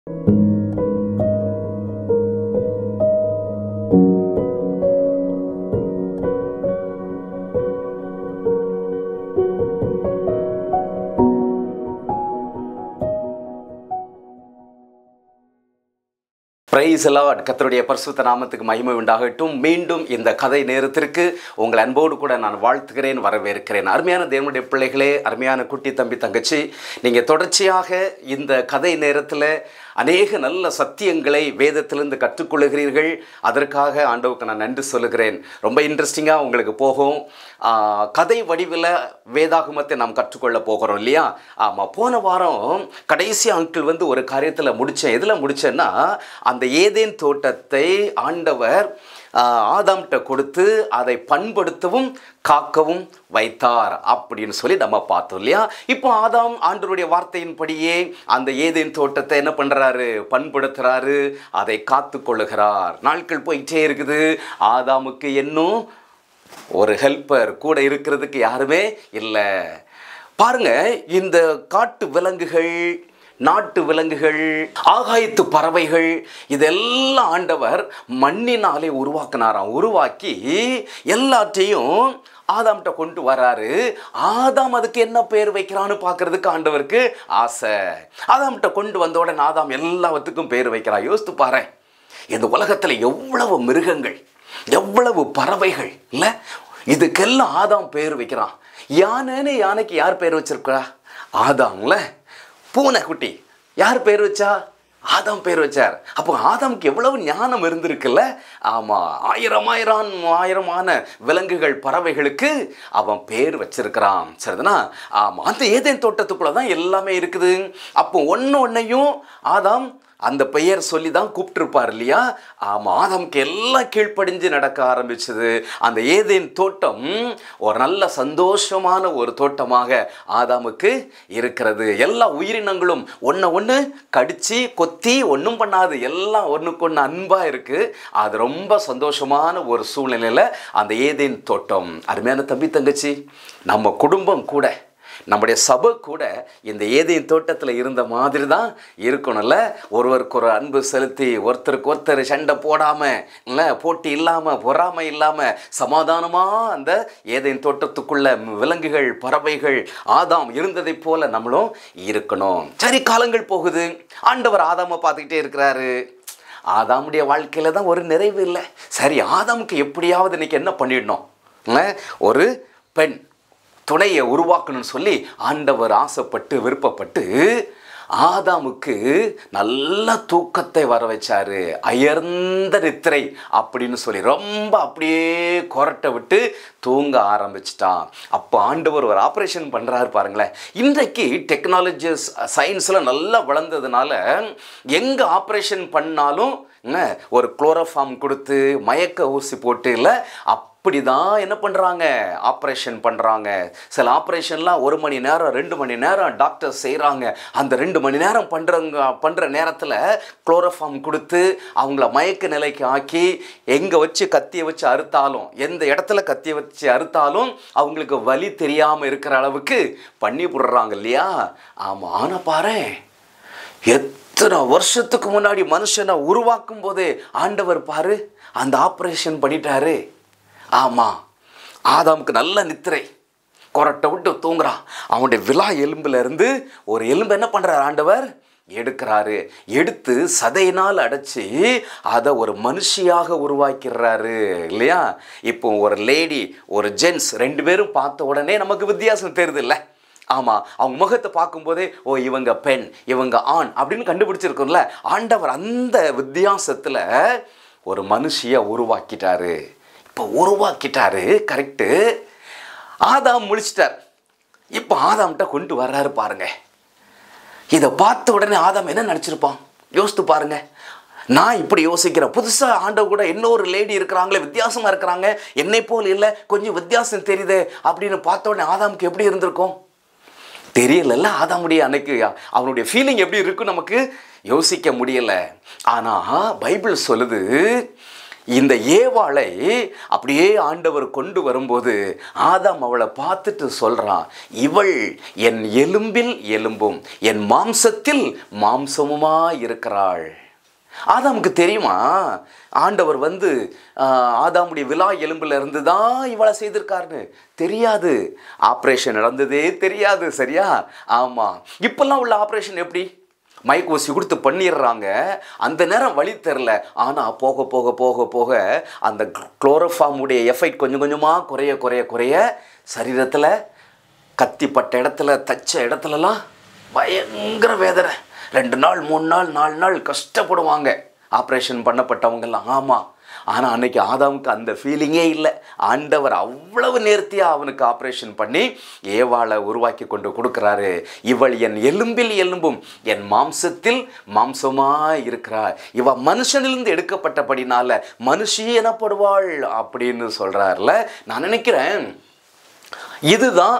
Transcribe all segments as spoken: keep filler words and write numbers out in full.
Price Lord. கர்த்தருடைய பரிசுத்த நாமத்துக்கு மகிமை உண்டாகட்டும். மீண்டும் இந்த கதை நேரத்திற்கு உங்கள் அன்போடு கூட நான் வாழ்த்துகிறேன், வரவேற்கிறேன். அருமையான தேவனுடைய பிள்ளைகளே, அருமையான குட்டி தம்பி தங்கச்சி, நீங்கள் தொடர்ச்சியாக இந்த கதை நேரத்தில் அநேக நல்ல சத்தியங்களை வேதத்திலிருந்து கற்றுக்கொள்ளுகிறீர்கள். அதற்காக ஆண்டவருக்கு நான் நன்றி சொல்லுகிறேன். ரொம்ப இன்ட்ரெஸ்டிங்காக உங்களுக்கு போகும். கதை வடிவில் வேதாகமத்தை நாம் கற்றுக்கொள்ள போகிறோம் இல்லையா? ஆமாம், போன வாரம் கடைசி அங்கிள் வந்து ஒரு காரியத்தில் முடித்தேன். எதில் முடித்தேன்னா, அந்த ஏதேன் தோட்டத்தை ஆண்டவர் ஆதாம்கிட்ட கொடுத்து அதை பண்படுத்தவும் காக்கவும் வைத்தார் அப்படின்னு சொல்லி நம்ம பார்த்தோம் இல்லையா? இப்போ ஆதாம் ஆண்டவருடைய வார்த்தையின்படியே அந்த ஏதேன் தோட்டத்தை என்ன பண்ணுறாரு? பண்படுத்துகிறாரு, அதை காத்து கொள்ளுகிறார். நாட்கள் போயிட்டே இருக்குது. ஆதாமுக்கு இன்னும் ஒரு ஹெல்ப்பர் கூட இருக்கிறதுக்கு யாருமே இல்லை. பாருங்க, இந்த காட்டு விலங்குகள், நாட்டு விலங்குகள், ஆகாயத்து பறவைகள், இதெல்லாம் ஆண்டவர் மண்ணினாலே உருவாக்கினாராம். உருவாக்கி எல்லாத்தையும் ஆதாம்கிட்ட கொண்டு வராரு. ஆதாம் அதுக்கு என்ன பேர் வைக்கிறான்னு பார்க்கறதுக்கு ஆண்டவருக்கு ஆசை. ஆதாம்கிட்ட கொண்டு வந்த உடனே ஆதாம் எல்லாத்துக்கும் பேர் வைக்கிறான். யோசித்து பாரு, இந்த உலகத்தில் எவ்வளவு மிருகங்கள், எவ்வளவு பறவைகள் இல்லை? இதுக்கெல்லாம் ஆதாம் பேர் வைக்கிறான். யானைன்னு யானைக்கு யார் பேர் வச்சிருக்கா? ஆதாம்ல. பூனைக்குட்டி யார் பேர் வச்சா? ஆதாம் பேர் வச்சார். அப்போ ஆதாமுக்கு எவ்வளவு ஞானம் இருந்திருக்குல்ல? ஆமாம், ஆயிரம் ஆயிரம் ஆயிரமான விலங்குகள், பறவைகளுக்கு அவன் பேர் வச்சிருக்கிறான். சரிதானா? ஆமாம், அந்த ஏதேன் தோட்டத்துக்குள்ள தான் எல்லாமே இருக்குது. அப்போ ஒன்று ஒன்றையும் ஆதாம் அந்த பெயர் சொல்லி தான் கூப்பிட்டுருப்பார் இல்லையா? ஆமாம், ஆதாமுக்கு எல்லாம் கீழ்ப்படிஞ்சு நடக்க ஆரம்பிச்சது. அந்த ஏதேன் தோட்டம் ஒரு நல்ல சந்தோஷமான ஒரு தோட்டமாக ஆதாமுக்கு இருக்கிறது. எல்லா உயிரினங்களும் ஒன்று ஒன்று கடிச்சு கொத்தி ஒன்றும் பண்ணாது, எல்லாம் ஒன்றுக்கு ஒன்று அன்பாக இருக்குது. அது ரொம்ப சந்தோஷமான ஒரு சூழ்நிலையில் அந்த ஏதேன் தோட்டம். அருமையான தம்பி தங்கச்சி, நம்ம குடும்பம் கூட, நம்முடைய சபை கூட இந்த ஏதேன் தோட்டத்தில் இருந்த மாதிரி தான் இருக்கணும்ல? ஒருவருக்கு ஒரு அன்பு செலுத்தி, ஒருத்தருக்கு ஒருத்தர் சண்டை போடாமல், இல்லை போட்டி இல்லாமல், பொறாமை இல்லாமல், சமாதானமாக அந்த ஏதேன் தோட்டத்துக்குள்ள விலங்குகள், பறவைகள், ஆதாம் இருந்ததை போல நம்மளும் இருக்கணும். சரி, காலங்கள் போகுது. ஆண்டவர் ஆதாமை பார்த்துக்கிட்டே இருக்கிறாரு. ஆதாமுடைய வாழ்க்கையில் தான் ஒரு நிறைவு இல்லை. சரி, ஆதாமுக்கு எப்படியாவது இன்னைக்கு என்ன பண்ணிடணும்? ஒரு பெண் துணையை உருவாக்கணும்னு சொல்லி ஆண்டவர் ஆசைப்பட்டு விருப்பப்பட்டு ஆதாமுக்கு நல்ல தூக்கத்தை வர வச்சாரு. அயர்ந்த நித்திரை அப்படின்னு சொல்லி ரொம்ப அப்படியே கொரட்டை விட்டு தூங்க ஆரம்பிச்சிட்டான். அப்போ ஆண்டவர் ஒரு ஆப்ரேஷன் பண்ணுறாரு பாருங்களேன். இன்றைக்கு டெக்னாலஜிஸ், சயின்ஸில் நல்லா வளர்ந்ததுனால எங்கே ஆப்ரேஷன் பண்ணாலும் ஒரு குளோரோஃபார்ம் கொடுத்து மயக்க ஊசி போட்டு இல்லை, அப்படி தான் என்ன பண்ணுறாங்க? ஆப்ரேஷன் பண்ணுறாங்க. சில ஆப்ரேஷன்லாம் ஒரு மணி நேரம், ரெண்டு மணி நேரம் டாக்டர் செய்கிறாங்க. அந்த ரெண்டு மணி நேரம் பண்ணுறவங்க பண்ணுற நேரத்தில் குளோரோஃபார்ம் கொடுத்து அவங்கள மயக்க நிலைக்கு ஆக்கி எங்கே வச்சு கத்தியை வச்சு அறுத்தாலும், எந்த இடத்துல கத்தியை வச்சு அறுத்தாலும் அவங்களுக்கு வலி தெரியாமல் இருக்கிற அளவுக்கு பண்ணி போடுறாங்க இல்லையா? ஆமாம், ஆனால் பாரு, எத்தனை வருஷத்துக்கு முன்னாடி மனுஷனை உருவாக்கும் போதே ஆண்டவர் பாரு அந்த ஆப்ரேஷன் பண்ணிட்டாரு. ஆமாம், ஆதாமுக்கு நல்ல நித்திரை, கொரட்டை விட்டு தூங்குறான். அவனுடைய விலா எலும்புலேருந்து ஒரு எலும்பு என்ன பண்ணுறாரு? ஆண்டவர் எடுக்கிறாரு. எடுத்து சதையினால் அடைச்சி அதை ஒரு மனுஷியாக உருவாக்கிறாரு இல்லையா? இப்போ ஒரு லேடி, ஒரு ஜென்ஸ், ரெண்டு பேரும் பார்த்த உடனே நமக்கு வித்தியாசம் தெரியுது இல்லை? ஆமாம், அவங்க முகத்தை பார்க்கும்போதே ஓ இவங்க பெண், இவங்க ஆண் அப்படின்னு கண்டுபிடிச்சிருக்கோம்ல. ஆண்டவர் அந்த வித்தியாசத்தில் ஒரு மனுஷியை உருவாக்கிட்டாரு. இப்போ உருவாக்கிட்டாரு, கரெக்டு. ஆதாம் முழிச்சிட்டார். இப்போ ஆதாம்கிட்ட கொண்டு வர்றாரு பாருங்க. இதை பார்த்த உடனே ஆதாம் என்ன நினச்சிருப்பான்? யோசித்து பாருங்க. நான் இப்படி யோசிக்கிறேன், புதுசாக ஆண்டவர் கூட இன்னொரு லேடி இருக்கிறாங்களே, வித்தியாசமாக இருக்கிறாங்க, என்னை போல் இல்லை, கொஞ்சம் வித்தியாசம் தெரியுது அப்படின்னு பார்த்த உடனே ஆதாமுக்கு எப்படி இருந்திருக்கும்? தெரியல. ஆதாமுடைய அன்னைக்கு அவனுடைய ஃபீலிங் எப்படி இருக்கும் நமக்கு யோசிக்க முடியலை. ஆனால் பைபிள் சொல்லுது, இந்த ஏவாளை அப்படியே ஆண்டவர் கொண்டு வரும்போது ஆதாம் அவளை பார்த்துட்டு சொல்றான், இவள் என் எலும்பில் எலும்பும் என் மாம்சத்தில் மாம்சமுமா இருக்கிறாள். ஆதாமுக்கு தெரியுமா ஆண்டவர் வந்து ஆதாமுடைய விலா எலும்புல இருந்து தான் இவளை செய்திருக்காருன்னு? தெரியாது. ஆப்ரேஷன் நடந்ததே தெரியாது. சரியா? ஆமா. இப்பெல்லாம் உள்ள ஆப்ரேஷன் எப்படி? மைக் ஊசி கொடுத்து பண்ணிடுறாங்க. அந்த நேரம் வழி தெரில. ஆனால் போக போக போக போக அந்த குளோரோஃபார்முடைய எஃபெக்ட் கொஞ்சம் கொஞ்சமாக குறைய குறைய குறைய சரீரத்தில் கத்திப்பட்ட இடத்துல தச்ச இடத்துலலாம் பயங்கர வேதனை. ரெண்டு நாள் மூணு நாள் நாலு நாள் கஷ்டப்படுவாங்க ஆப்ரேஷன் பண்ணப்பட்டவங்கெல்லாம். ஆமாம். ஆனால் அன்னைக்கு ஆதாமுக்கு அந்த ஃபீலிங்கே இல்லை. ஆண்டவர் அவ்வளவு நேர்த்தியாக அவனுக்கு ஆப்ரேஷன் பண்ணி ஏவாளை உருவாக்கி கொண்டு கொடுக்குறாரு. இவள் என் எலும்பில் எலும்பும் என் மாம்சத்தில் மாம்சமாக இருக்கிறாள். இவ மனுஷனிலிருந்து எடுக்கப்பட்டபடினால மனுஷி எனப்படுவாள் அப்படின்னு சொல்கிறார்ல. நான் நினைக்கிறேன் இதுதான்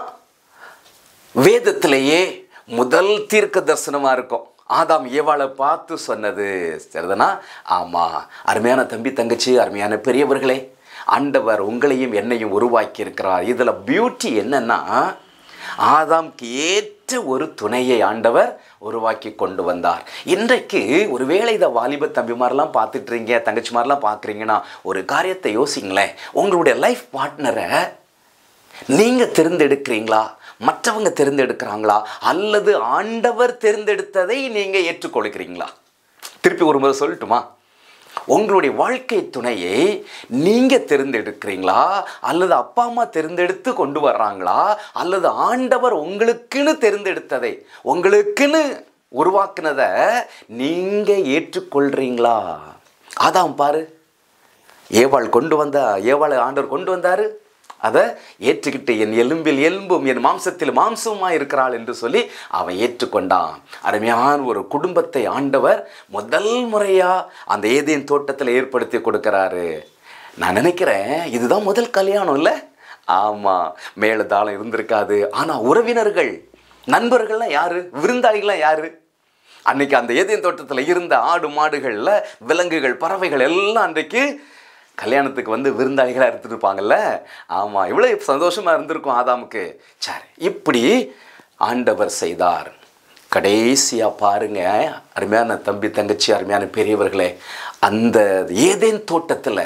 வேதத்திலேயே முதல் தீர்க்க தரிசனமாக இருக்கும். ஆதாம் ஏவாளை பார்த்து சொன்னது சரிதானா? ஆமாம். அருமையான தம்பி தங்கச்சி, அருமையான பெரியவர்களே, ஆண்டவர் உங்களையும் என்னையும் உருவாக்கி இருக்கிறார். இதில் பியூட்டி என்னன்னா, ஆதாம்க்கு ஏற்ற ஒரு துணையை ஆண்டவர் உருவாக்கி கொண்டு வந்தார். இன்றைக்கு ஒருவேளை இதை வாலிப தம்பி மாதிரிலாம் பார்த்துட்றீங்க, தங்கச்சி மாதிரிலாம் பார்க்குறீங்கன்னா ஒரு காரியத்தை யோசிங்களேன். உங்களுடைய லைஃப் பார்ட்னரை நீங்கள் தேர்ந்தெடுக்கிறீங்களா, மற்றவங்க தேர்ந்தெடுக்கிறாங்களா, அல்லது ஆண்டவர் தேர்ந்தெடுத்ததை நீங்கள் ஏற்றுக்கொள்கிறீங்களா? திருப்பி ஒரு முறை சொல்லட்டுமா? உங்களுடைய வாழ்க்கை துணையை நீங்கள் தேர்ந்தெடுக்கிறீங்களா, அல்லது அப்பா அம்மா தேர்ந்தெடுத்து கொண்டு வர்றாங்களா, அல்லது ஆண்டவர் உங்களுக்குன்னு தேர்ந்தெடுத்ததை உங்களுக்குன்னு உருவாக்குனதை நீங்கள் ஏற்றுக்கொள்கிறீங்களா? ஆதாம் பாரு, ஏவாள் கொண்டு வந்த ஏவாளை ஆண்டவர் கொண்டு வந்தார். அதை ஏற்றுக்கிட்டு என் எலும்பில் எலும்பும் என் மாம்சத்தில் மாம்சமாக இருக்கிறாள் என்று சொல்லி அவன் ஏற்றுக்கொண்டான். அருமையான ஒரு குடும்பத்தை ஆண்டவர் முதல் முறையாக அந்த ஏதேன் தோட்டத்தில் ஏற்படுத்தி கொடுக்குறாரு. நான் நினைக்கிறேன் இதுதான் முதல் கல்யாணம் இல்லை? ஆமாம். மேலதாளம் இருந்திருக்காது. ஆனால் உறவினர்கள் நண்பர்கள்லாம் யார்? விருந்தாளிகள்லாம் யார்? அன்றைக்கி அந்த ஏதேன் தோட்டத்தில் இருந்த ஆடு மாடுகளில் விலங்குகள் பறவைகள் எல்லாம் அன்றைக்கு கல்யாணத்துக்கு வந்து விருந்தாளிகளாக எடுத்துருப்பாங்கல்ல. ஆமாம். இவ்வளோ சந்தோஷமாக இருந்திருக்கும் ஆதாமுக்கு. சரி, இப்படி ஆண்டவர் செய்தார். கடைசியாக பாருங்க அருமையான தம்பி தங்கச்சி, அருமையான பெரியவர்களே, அந்த ஏதேன் தோட்டத்தில்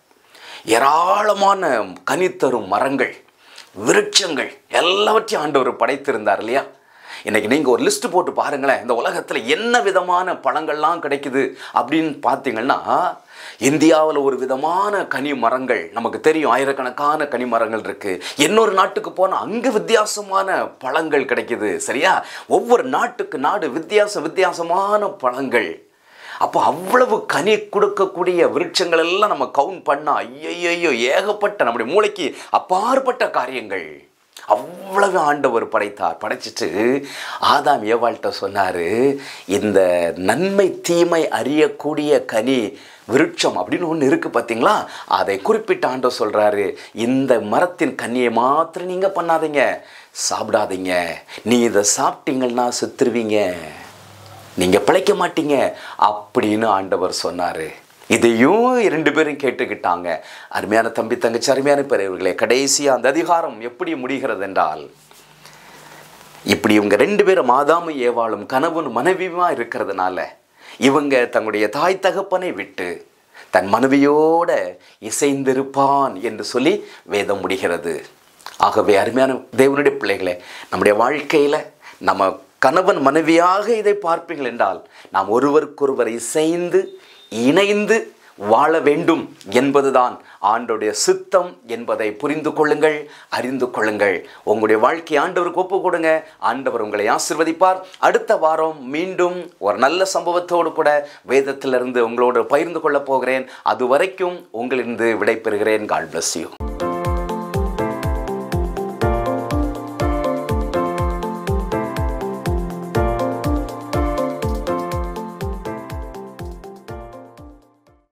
ஏராளமான கனித்தரும் மரங்கள் விருட்சங்கள் எல்லாவற்றையும் ஆண்டவர் படைத்திருந்தார் இல்லையா? இன்றைக்கி நீங்கள் ஒரு லிஸ்ட்டு போட்டு பாருங்களேன், இந்த உலகத்தில் என்ன விதமான பழங்கள்லாம் கிடைக்குது அப்படின்னு பார்த்தீங்கன்னா, இந்தியாவில் ஒரு விதமான கனி மரங்கள் நமக்கு தெரியும். ஆயிரக்கணக்கான கனி மரங்கள் இருக்குது. இன்னொரு நாட்டுக்கு போனால் அங்கே வித்தியாசமான பழங்கள் கிடைக்குது. சரியா? ஒவ்வொரு நாட்டுக்கு நாடு வித்தியாச வித்தியாசமான பழங்கள். அப்போ அவ்வளவு கனி கொடுக்கக்கூடிய விருட்சங்கள் எல்லாம் நம்ம கவுண்ட் பண்ணால் ஐயோ ஏகப்பட்ட நம்முடைய மூளைக்கு அப்பாற்பட்ட காரியங்கள். அவ்வளவு ஆண்டவர் படைத்தார். படைச்சிட்டு ஆதாம் ஏவாள்கிட்ட சொன்னார், இந்த நன்மை தீமை அறியக்கூடிய கனி விருட்சம் அப்படின்னு ஒன்று இருக்குது பார்த்தீங்களா? அதை குறிப்பிட்ட ஆண்டவர் சொல்கிறாரு, இந்த மரத்தின் கனியை மாத்திரம் நீங்கள் பண்ணாதீங்க, சாப்பிடாதீங்க. நீ இதை சாப்பிட்டீங்கன்னா செத்துருவீங்க, நீங்கள் பிழைக்க மாட்டீங்க அப்படின்னு ஆண்டவர் சொன்னார். இதையும் இரண்டு பேரும் கேட்டுக்கிட்டாங்க. அருமையான தம்பி தங்கச்சி, அருமையான பெரியவர்களே, கடைசியாக அந்த அதிகாரம் எப்படி முடிகிறது என்றால், இப்படி இவங்க ரெண்டு பேரும் ஆதாமும் ஏவாளும் கணவன் மனைவியுமா இருக்கிறதுனால இவங்க தங்களுடைய தாய் தகப்பனை விட்டு தன் மனைவியோட இசைந்திருப்பான் என்று சொல்லி வேதம் முடிகிறது. ஆகவே அருமையான தேவனுடைய பிள்ளைகளே, நம்முடைய வாழ்க்கையில் நம்ம கணவன் மனைவியாக இதை பார்ப்பீர்கள் என்றால் நாம் ஒருவருக்கொருவர் இசைந்து இணைந்து வாழ வேண்டும் என்பதுதான் ஆண்டவருடைய சித்தம் என்பதை புரிந்து கொள்ளுங்கள், அறிந்து கொள்ளுங்கள். உங்களுடைய வாழ்க்கை ஆண்டவருக்கு ஒப்பு கொடுங்க. ஆண்டவர் உங்களை ஆசீர்வதிப்பார். அடுத்த வாரம் மீண்டும் ஒரு நல்ல சம்பவத்தோடு கூட வேதத்திலிருந்து உங்களோடு பகிர்ந்து கொள்ளப் போகிறேன். அது வரைக்கும் உங்களிருந்து விடைபெறுகிறேன். God bless you.